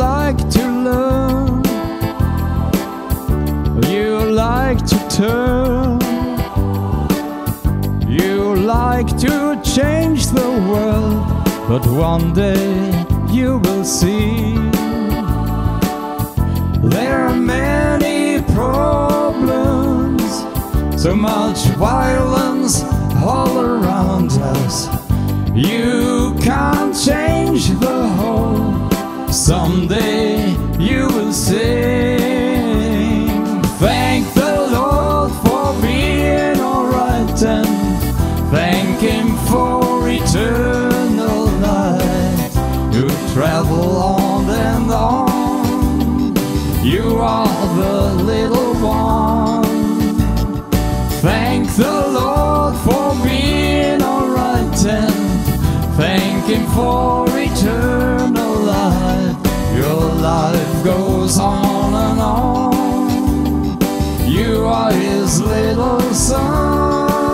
like to learn, you like to turn, you like to change the world, but one day you will see there are many problems, so much violence all around us. You can't change the whole. Someday you will sing. Thank the Lord for being alright, and thank Him for eternal life. You travel on and on, you are the little one. Thank the Lord for being alright, and thank Him for eternal life. Your life goes on and on, you are His little son.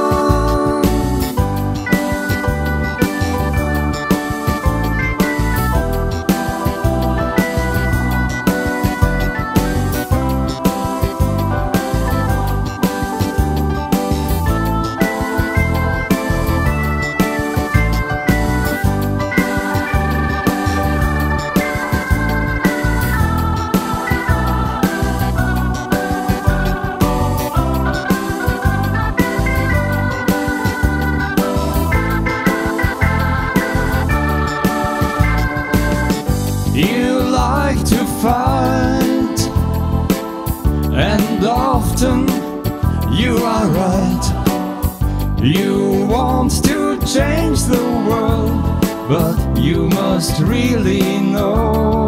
You like to fight, and often you are right. You want to change the world, but you must really know,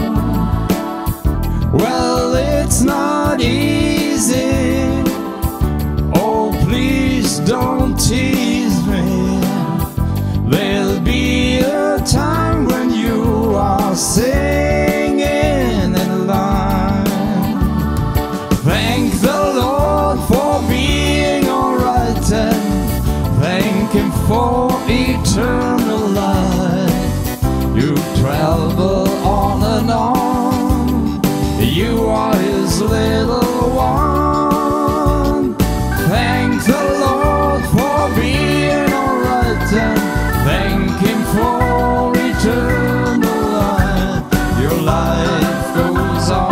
well, it's not easy. Oh, please don't tease me. There'll be a time when you are singing in line. Thank the Lord for being alright, and thank Him for eternal life. You travel on and on, you are His little one. Thank the Lord for being alright, and thank Him for eternal life. Your life goes on.